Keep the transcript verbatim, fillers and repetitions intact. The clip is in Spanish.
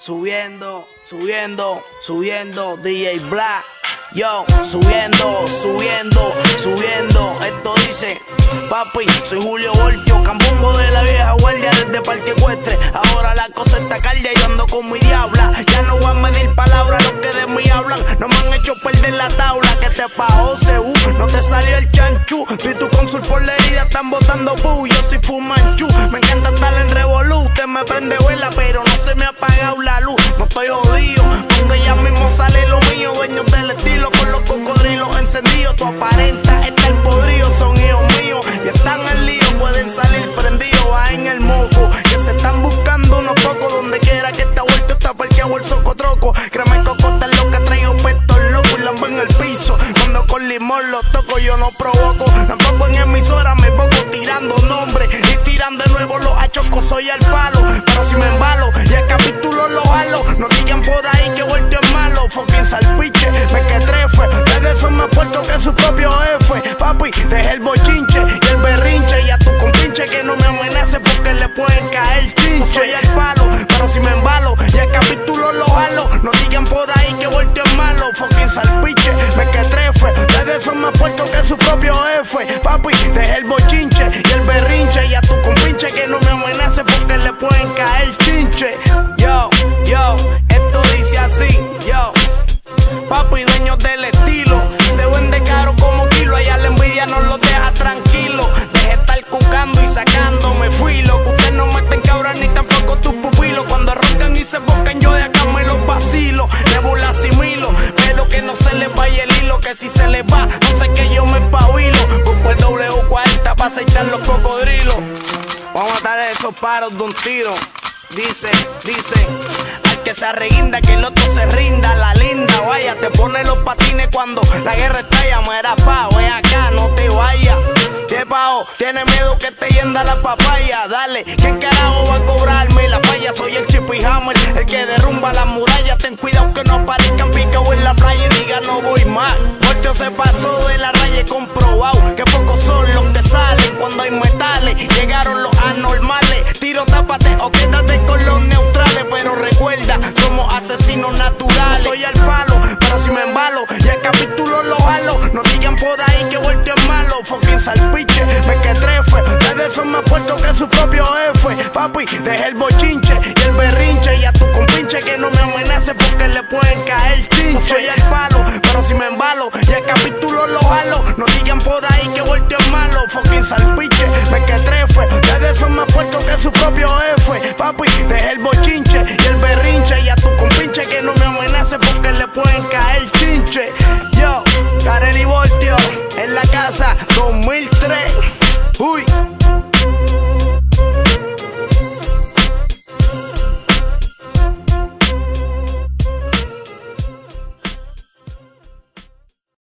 Subiendo, subiendo, subiendo, D J Black. Yo, subiendo, subiendo, subiendo. Esto dice, papi, soy Julio Voltio, cambumbo de la vieja guardia desde Parque Ecuestre. Ahora la cosa está calda y yo ando con mi diabla. Ya no voy a medir palabras, los que de mí hablan no me han hecho perder la tabla. Que te pagó Cebu, no te salió el chanchu. Tú y tu cónsul por la herida están botando pu. Yo soy fumanchu, me encanta estar en revolú. Usted me prende vela, pero no se me ha apagado la luz. No estoy jodido, porque ya mismo sale lo mío. Dueños del estilo con los cocodrilos encendidos. Tu aparenta estar podrido, son hijos míos y están en lío, pueden salir prendidos. Va en el moco, que se están buscando unos pocos. Donde quiera que está vuelto está parqueado el socotroco. Créeme el cocote es lo que traigo puesto loco y lambo en el piso. Cuando con limón los toco yo no provoco. Tampoco en emisora me pongo tirando nombres y tiran de nuevo los achocos, soy al palo. Pero si me embalo y el capítulo lo jalo, no digan por ahí que Voltio es malo. Fucking salpiche, me que trefe. Ustedes son más puertos que su propio jefe. Papi, deje el bochinche y el berrinche. Y a tu compinche que no me amenace porque le pueden caer chinche. No soy al palo, pero si me embalo y el capítulo lo jalo, no digan por ahí que Voltio es malo. Fucking salpiche, me que trefe. Ustedes son más puertos que su propio jefe. Papi, deje el bochinche y el berrinche. Y a tu compinche que no me amenace porque le pueden caer chinche. Yo, yo, esto dice así, yo. Papi, dueños del estilo, se vende caro como kilo. Allá la envidia no los deja tranquilo. Deje estar cucando y sacándome filo. Que usted no me está cabra ni tampoco tus pupilos. Cuando roncan y se bocan yo de acá me los vacilo. Debo la asimilo, pero que no se les vaya el hilo. Que si se les va, no sé que yo me espabilo. Busco el W cuarenta para aceitar los cocodrilos. Vamos a matar esos paros de un tiro. Dice, dice, al que se arreguinda que el otro se rinda. La linda, vaya, te pone los patines cuando la guerra estalla. Muera pa, ve acá, no te vayas. Te pago, tiene miedo que te yenda la papaya. Dale, ¿quién carajo va a cobrarme la falla? Soy el Chippy Hammer, el que derrumba las murallas. Ten cuidado que no aparezcan picados en la playa y diga no voy más. Voltio se pasó de la raya y comprobado que pocos son los que salen cuando hay metales. Llegaron los anormales, tiro, tápate o quédate con los neutrales. Pero recuerda, somos asesinos naturales. No soy al palo, pero si me embalo y el capítulo lo jalo, no digan por ahí que Voltio es malo. Fucking salpiche, me que trefe. Ustedes son más puertos que su propio jefe. Papi, deje el bochinche y el berrinche. Y a tu compinche que no me amenace porque le pueden caer chinche. No soy al palo, pero si me embalo y el capítulo lo jalo, no digan por ahí que Voltio es malo. Fucking salpiche, me que trefe. Ustedes son más puertos que su propio jefe. Papi, deje el bochinche